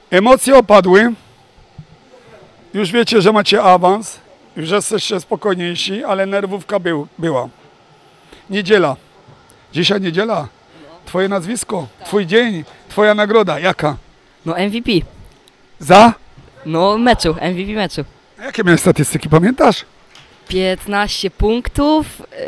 Emocje opadły. Już wiecie, że macie awans. Już jesteście spokojniejsi, ale nerwówka była. Niedziela. Dzisiaj niedziela. Twoje nazwisko, twój dzień, twoja nagroda. Jaka? No MVP. Za? No meczu, MVP meczu. A jakie miałeś statystyki, pamiętasz? 15 punktów,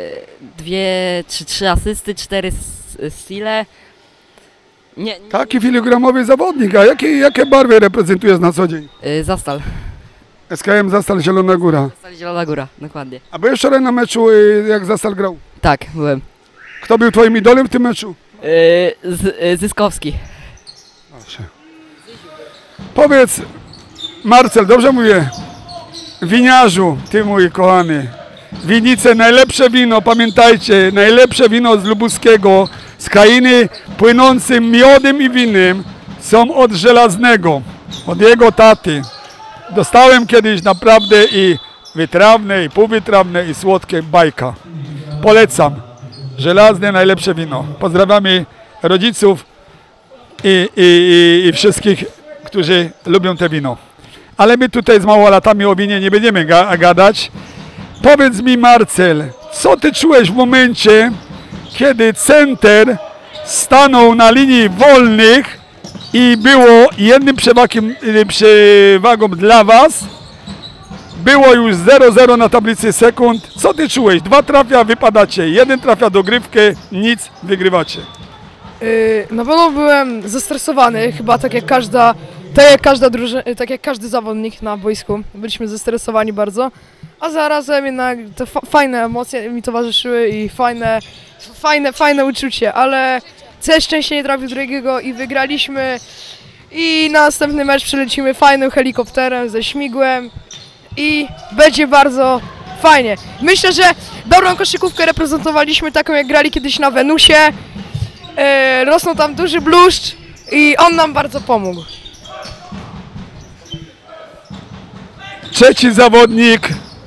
3 asysty, 4 steale. Nie, Taki filogramowy zawodnik. A jakie barwy reprezentujesz na co dzień? Zastal. SKM Zastal Zielona Góra. Zastal Zielona Góra, dokładnie. A byłeś wczoraj na meczu, jak Zastal grał? Tak, byłem. Kto był twoim idolem w tym meczu? Zyskowski. Proszę. Powiedz, Marcel, dobrze mówię? Winiarzu, ty mój kochany. Winice, najlepsze wino, pamiętajcie, najlepsze wino z Lubuskiego, z krainy płynącym miodem i winem są od Żelaznego, od jego taty. Dostałem kiedyś naprawdę i wytrawne, i półwytrawne, i słodkie bajka. Polecam. Żelazne, najlepsze wino. Pozdrawiamy rodziców i wszystkich, którzy lubią te wino. Ale my tutaj z małolatami o winie nie będziemy gadać. Powiedz mi, Marcel, co ty czułeś w momencie, kiedy center stanął na linii wolnych i było jednym przewagą dla was, było już 0-0 na tablicy sekund. Co ty czułeś? 2 trafia, wypadacie. 1 trafia dogrywkę, nic, wygrywacie. Na pewno byłem zestresowany, chyba tak jak każdy zawodnik na boisku. Byliśmy zestresowani bardzo, a zarazem jednak te fajne emocje mi towarzyszyły i fajne uczucie, ale całe szczęście nie trafił drugiego i wygraliśmy i na następny mecz przylecimy fajnym helikopterem ze śmigłem i będzie bardzo fajnie. Myślę, że dobrą koszykówkę reprezentowaliśmy, taką jak grali kiedyś na Wenusie. Rosnął tam duży bluszcz i on nam bardzo pomógł. Trzeci zawodnik,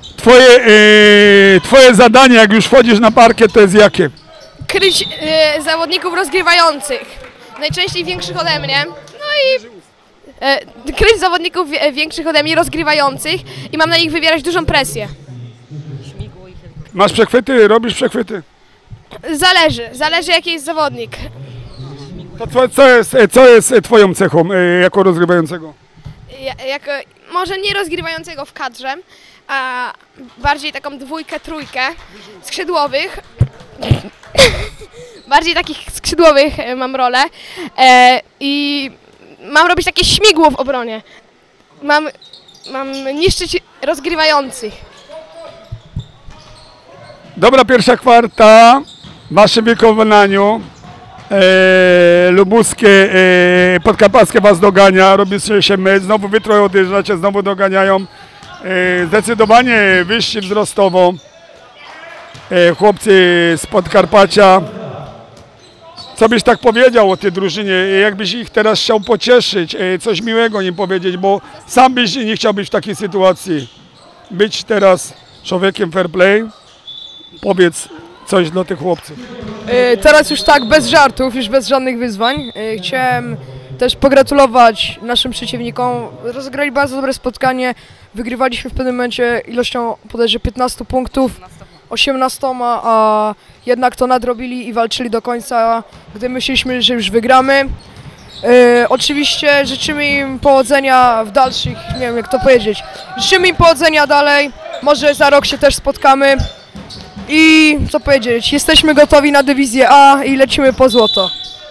twoje zadanie, jak już wchodzisz na parkiet, to jest jakie? Kryć zawodników rozgrywających, najczęściej większych ode mnie, no i kryć zawodników większych ode mnie, rozgrywających i mam na nich wywierać dużą presję. Masz przechwyty, robisz przechwyty? Zależy jaki jest zawodnik. To co jest twoją cechą jako rozgrywającego? Może nie rozgrywającego w kadrze, a bardziej taką dwójkę, trójkę skrzydłowych. Bardziej takich skrzydłowych mam rolę i mam robić takie śmigło w obronie. Mam niszczyć rozgrywających. Dobra pierwsza kwarta w waszym wykonaniu. Lubuskie, Podkarpackie was dogania, robi się mecz, znowu wy trochę odjeżdżacie, znowu doganiają. Zdecydowanie wyżsi wzrostowo chłopcy z Podkarpacia. Co byś tak powiedział o tej drużynie, jakbyś ich teraz chciał pocieszyć, coś miłego im powiedzieć, bo sam byś nie chciał być w takiej sytuacji. Być teraz człowiekiem fair play, powiedz coś dla tych chłopców. Teraz już tak, bez żartów, już bez żadnych wyzwań. Chciałem też pogratulować naszym przeciwnikom. Rozegrali bardzo dobre spotkanie. Wygrywaliśmy w pewnym momencie ilością bodajże 15 punktów, 18, a jednak to nadrobili i walczyli do końca, gdy myśleliśmy, że już wygramy. Oczywiście życzymy im powodzenia w dalszych, nie wiem jak to powiedzieć, życzymy im powodzenia dalej, może za rok się też spotkamy. I co powiedzieć, jesteśmy gotowi na dywizję A i lecimy po złoto.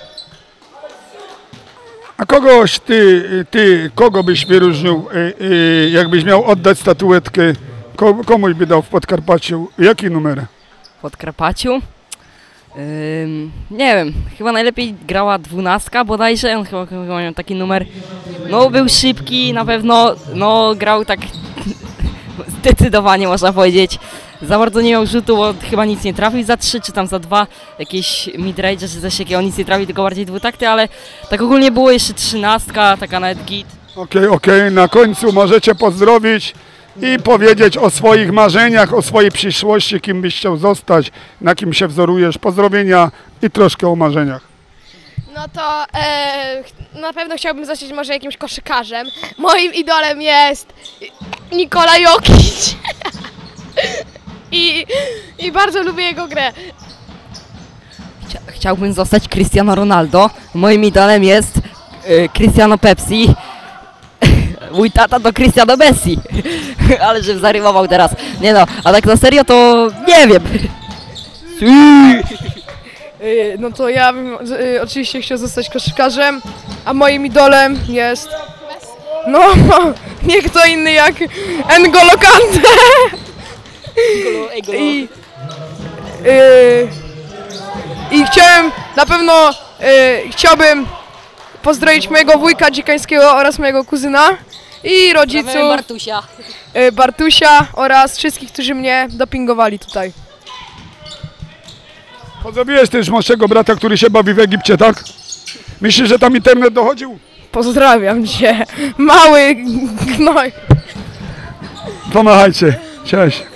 A kogoś kogo byś wyróżnił, jakbyś miał oddać statuetkę, komuś by dał w Podkarpaciu, jaki numer? W Podkarpaciu? Nie wiem, chyba najlepiej grała 12 bodajże, on chyba miał taki numer. No był szybki na pewno, no grał tak zdecydowanie można powiedzieć. Za bardzo nie miał rzutu, bo chyba nic nie trafił za 3 czy tam za 2, jakieś midrange czy coś takiego, nic nie trafił, tylko bardziej dwutakty, ale tak ogólnie było jeszcze 13, taka nawet git. Okej, na końcu możecie pozdrowić i powiedzieć o swoich marzeniach, o swojej przyszłości, kim byś chciał zostać, na kim się wzorujesz, pozdrowienia i troszkę o marzeniach. No to na pewno chciałbym zostać może jakimś koszykarzem. Moim idolem jest Nikola Jokic. I bardzo lubię jego grę. Chciałbym zostać Cristiano Ronaldo. Moim idolem jest Cristiano Pepsi. Mój tata to Cristiano Messi. Ale żebym zarymował teraz. Nie no, a tak na serio to nie wiem. No to ja bym oczywiście chciał zostać koszykarzem, a moim idolem jest... No, nie kto inny jak N'Golo Kante. I chciałem, na pewno chciałbym pozdrowić mojego wujka Dzikańskiego oraz mojego kuzyna i rodziców Bartusia. Bartusia oraz wszystkich, którzy mnie dopingowali tutaj. Pozdrowiłeś też młodszego brata, który się bawi w Egipcie, tak? Myślisz, że tam internet dochodził? Pozdrawiam cię, mały gnoj. Pomachajcie. Cześć.